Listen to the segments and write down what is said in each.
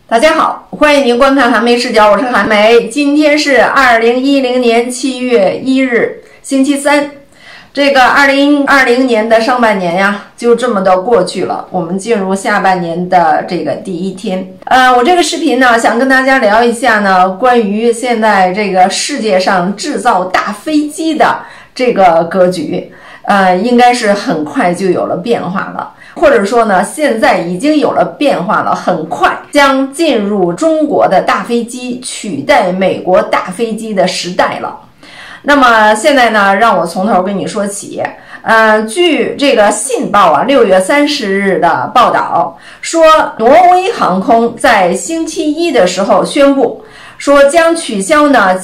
大家好，欢迎您观看韩梅视角，我是韩梅。今天是2010年7月1日，星期三。这个2020年的上半年呀，就这么的过去了。我们进入下半年的这个第一天。我这个视频呢，想跟大家聊一下呢，关于现在这个世界上制造大飞机的这个格局，应该是很快就有了变化了。或者说呢，现在已经有了变化了，很快将进入中国的大飞机取代美国大飞机的时代了。那么现在呢，让我从头跟你说起。据这个《信报》6月30日的报道说，挪威航空在星期一的时候宣布说，将取消呢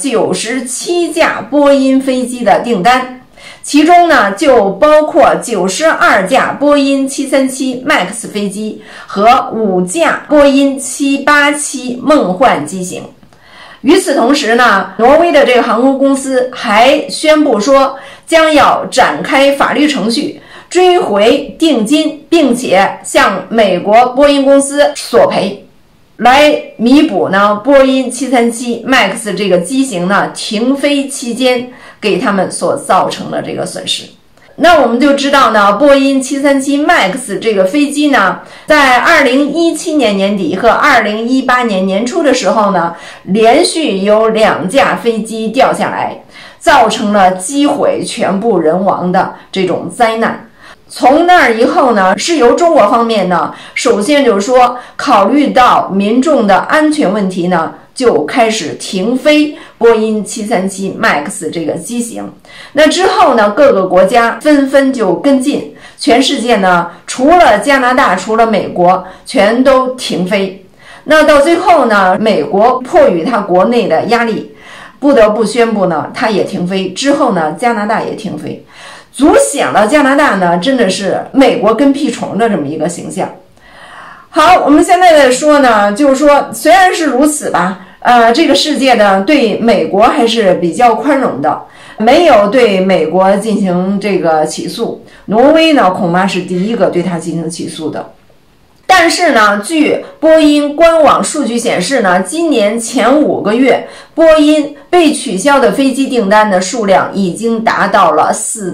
97架波音飞机的订单。其中呢，就包括92架波音737 MAX 飞机和5架波音787梦幻机型。与此同时呢，挪威的这个航空公司还宣布说，将要展开法律程序，追回定金，并且向美国波音公司索赔，来弥补呢波音737 MAX 这个机型呢停飞期间给他们所造成的这个损失。那我们就知道呢，波音737 MAX 这个飞机呢，在2017年年底和2018年年初的时候呢，连续有2架飞机掉下来，造成了机毁全部人亡的这种灾难。从那儿以后呢，是由中国方面呢，首先就是说，考虑到民众的安全问题呢，就开始停飞波音737 MAX 这个机型。那之后呢，各个国家纷纷就跟进，全世界呢，除了加拿大，除了美国，全都停飞。那到最后呢，美国迫于它国内的压力，不得不宣布呢，它也停飞。之后呢，加拿大也停飞。足显了加拿大呢，真的是美国跟屁虫的这么一个形象。好，我们现在说呢，就是说虽然是如此吧，这个世界呢对美国还是比较宽容的，没有对美国进行这个起诉。挪威呢恐怕是第一个对它进行起诉的。但是呢，据波音官网数据显示呢，今年前5个月，波音被取消的飞机订单的数量已经达到了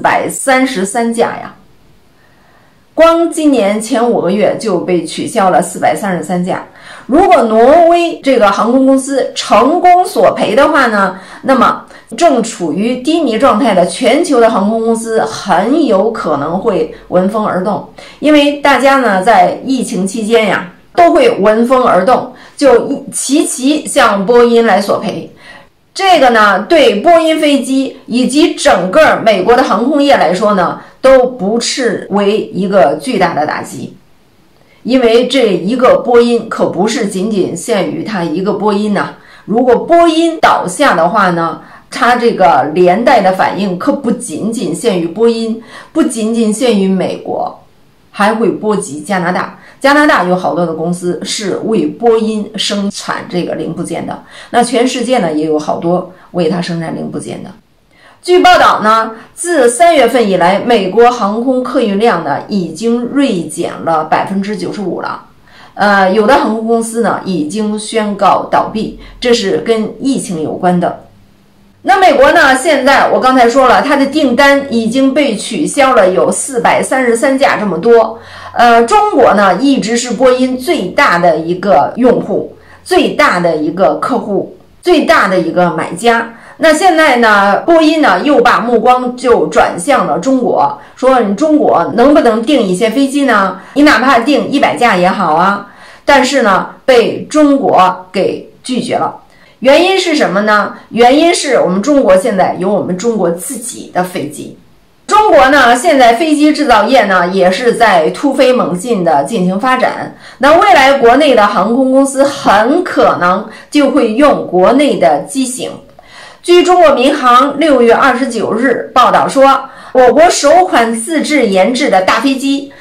433架呀。光今年前5个月就被取消了433架。如果挪威这个航空公司成功索赔的话呢，那么正处于低迷状态的全球的航空公司很有可能会闻风而动，因为大家呢在疫情期间呀都会闻风而动，就齐齐向波音来索赔。这个呢对波音飞机以及整个美国的航空业来说呢，都不视为一个巨大的打击。因为这一个波音可不是仅仅限于它一个波音呐，如果波音倒下的话呢，它这个连带的反应可不仅仅限于波音，不仅仅限于美国，还会波及加拿大。加拿大有好多的公司是为波音生产这个零部件的，那全世界呢也有好多为它生产零部件的。据报道呢，自3月份以来，美国航空客运量呢已经锐减了95%了。有的航空公司呢已经宣告倒闭，这是跟疫情有关的。那美国呢，现在我刚才说了，它的订单已经被取消了，有433架这么多。中国呢一直是波音最大的一个用户，最大的一个客户，最大的一个买家。那现在呢，波音呢又把目光就转向了中国，说你中国能不能订一些飞机呢？你哪怕订100架也好啊。但是呢，被中国给拒绝了。原因是什么呢？原因是我们中国现在有我们中国自己的飞机。中国呢，现在飞机制造业呢也是在突飞猛进的进行发展。那未来国内的航空公司很可能就会用国内的机型。据中国民航6月29日报道说，我国首款自制研制的大飞机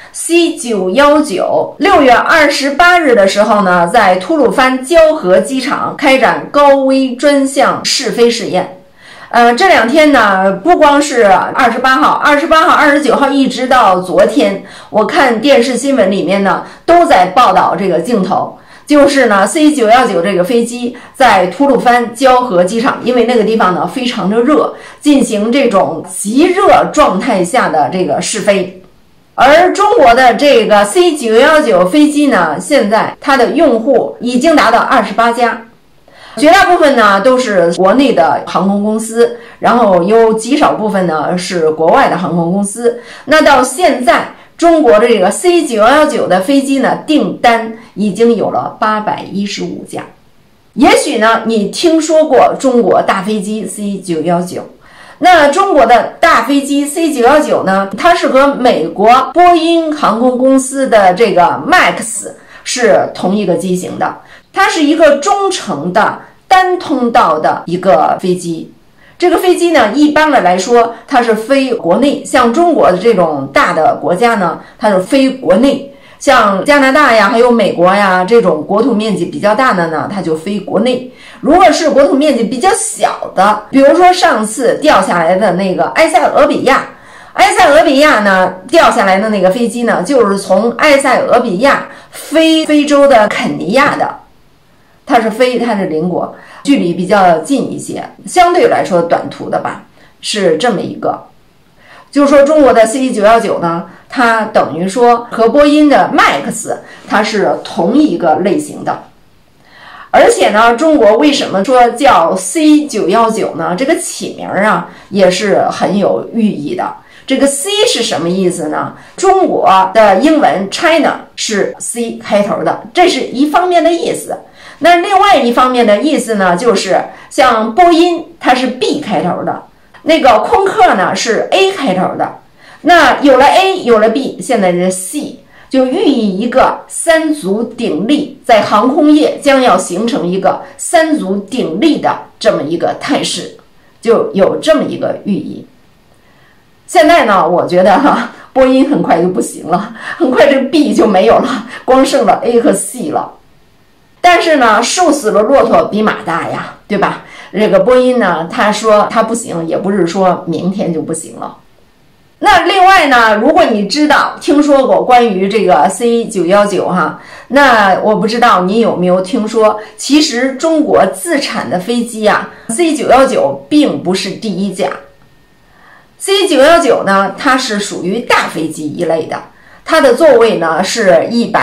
C919 6月28日的时候呢，在吐鲁番交河机场开展高危专项试飞试验。这2天呢，不光是28号、29号一直到昨天，我看电视新闻里面呢都在报道这个镜头。 就是呢 C919 这个飞机在吐鲁番交河机场，因为那个地方呢非常的热，进行这种极热状态下的这个试飞。而中国的这个 C919 飞机呢，现在它的用户已经达到28家，绝大部分呢都是国内的航空公司，然后有极少部分呢是国外的航空公司。那到现在中国的这个 C919 的飞机呢，订单已经有了815架。也许呢，你听说过中国大飞机 C919， 那中国的大飞机 C919 呢，它是和美国波音航空公司的这个 MAX 是同一个机型的，它是一个中程的单通道的一个飞机。这个飞机呢，一般的来说，它是飞国内，像中国的这种大的国家呢，它是飞国内；像加拿大呀，还有美国呀，这种国土面积比较大的呢，它就飞国内。如果是国土面积比较小的，比如说上次掉下来的那个埃塞俄比亚呢，掉下来的那个飞机呢，就是从埃塞俄比亚飞非洲的肯尼亚的，它是邻国。距离比较近一些，相对来说短途的吧，是这么一个。就是说中国的 C919 呢，它等于说和波音的 MAX 它是同一个类型的。而且呢，中国为什么说叫 C919 呢？这个起名啊也是很有寓意的。这个 C 是什么意思呢？中国的英文 China 是 C 开头的，这是一方面的意思。那另外一方面的意思呢，就是像波音它是 B 开头的，那个空客呢是 A 开头的。那有了 A 有了 B， 现在是 C， 就寓意一个三足鼎立，在航空业将要形成一个三足鼎立的这么一个态势，就有这么一个寓意。现在呢，我觉得波音很快就不行了，很快这 B 就没有了，光剩了 A 和 C 了。但是呢，瘦死了骆驼比马大呀，对吧？这个波音呢，他说他不行，也不是说明天就不行了。那另外呢，如果你听说过关于这个 C919 那我不知道你有没有听说，其实中国自产的飞机C919并不是第一架。C919呢，它是属于大飞机一类的，它的座位呢是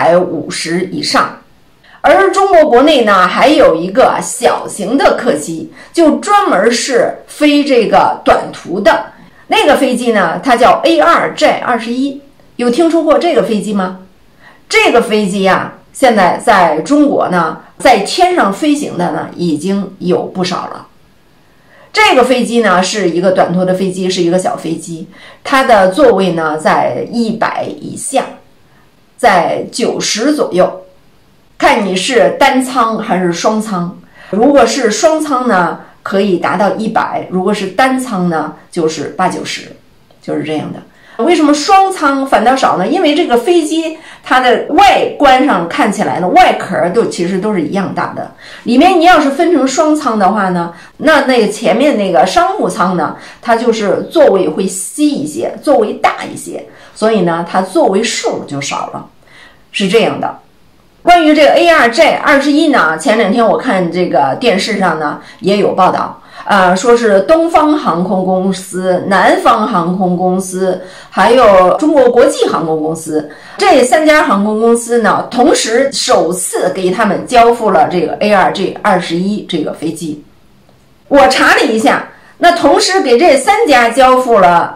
150以上。而中国国内呢，还有一个小型的客机，就专门是飞这个短途的那个飞机呢，它叫 A2J21， 有听说过这个飞机吗？这个飞机现在在中国呢，在天上飞行的呢，已经有不少了。这个飞机呢，是一个短途的飞机，是一个小飞机，它的座位呢在100以下，在90左右。看你是单舱还是双舱，如果是双舱呢，可以达到100，如果是单舱呢，就是80-90，就是这样的。为什么双舱反倒少呢？因为这个飞机它的外观上看起来呢，外壳其实都是一样大的，里面你要是分成双舱的话呢，那个前面那个商务舱呢，它就是座位会稀一些，座位大一些，所以呢，它座位数就少了，是这样的。关于这个 A2J21 呢，前两天我看这个电视上呢也有报道，说是东方航空公司、南方航空公司，还有中国国际航空公司这3家航空公司呢，同时首次给他们交付了这个 A2J21 这个飞机。我查了一下，那同时给这3家交付了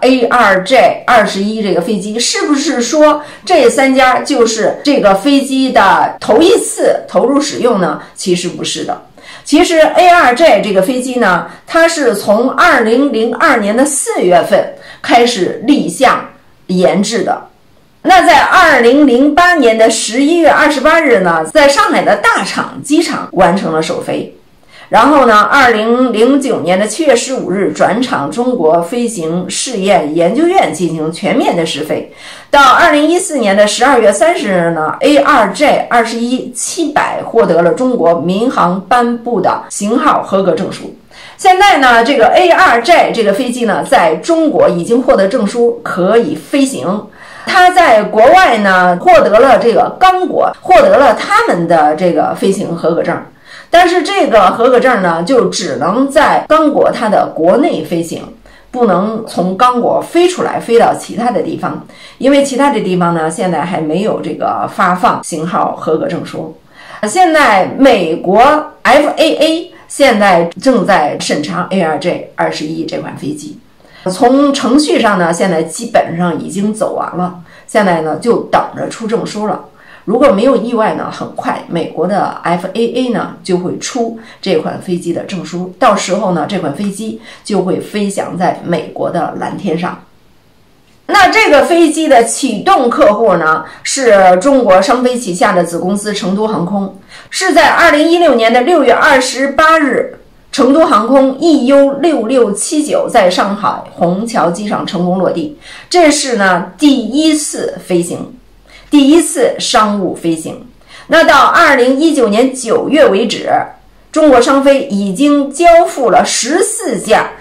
A2J21 这个飞机，是不是说这3家就是这个飞机的头一次投入使用呢？其实不是的。其实 A2J 这个飞机呢，它是从2002年的4月份开始立项研制的。那在2008年的11月28日呢，在上海的大厂机场完成了首飞。然后呢，2009年的7月15日转场中国飞行试验研究院进行全面的试飞。到2014年的12月30日呢 ，A2J21 700获得了中国民航颁布的型号合格证书。现在呢，这个 A2J 这个飞机呢，在中国已经获得证书，可以飞行。 它在国外呢获得了这个刚果获得了他们的这个飞行合格证，但是这个合格证呢就只能在刚果它的国内飞行，不能从刚果飞出来飞到其他的地方，因为其他的地方呢现在还没有这个发放型号合格证书。现在美国 FAA 现在正在审查 ARJ21 这款飞机，从程序上呢现在基本上已经走完了，现在呢就等着出证书了。如果没有意外呢，很快美国的 FAA 呢就会出这款飞机的证书，到时候呢这款飞机就会飞翔在美国的蓝天上。那这个飞机的启动客户呢是中国商飞旗下的子公司成都航空，是在2016年的6月28日，成都航空 EU6679 在上海虹桥机场成功落地，这是呢第一次飞行，第一次商务飞行。那到2019年9月为止，中国商飞已经交付了14架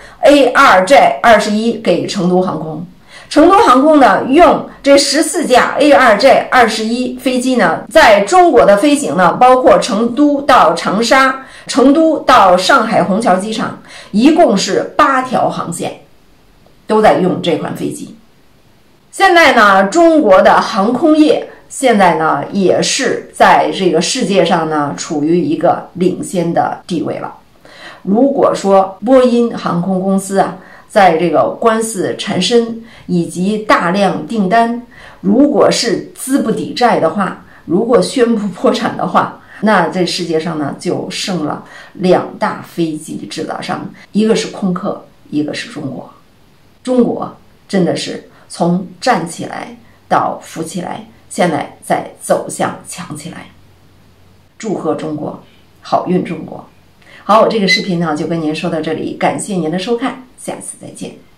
ARJ21 给成都航空。成都航空呢，用这14架 ARJ21 飞机呢，在中国的飞行呢，包括成都到长沙、成都到上海虹桥机场，一共是8条航线，都在用这款飞机。现在呢，中国的航空业现在呢，也是在这个世界上呢，处于一个领先的地位了。如果说波音航空公司啊，在这个官司缠身以及大量订单，如果是资不抵债的话，如果宣布破产的话，那这世界上呢就剩了2大飞机制造商，一个是空客，一个是中国。中国真的是从站起来到扶起来，现在在走向强起来。祝贺中国，好运中国。好，我这个视频呢就跟您说到这里，感谢您的收看，下次再见。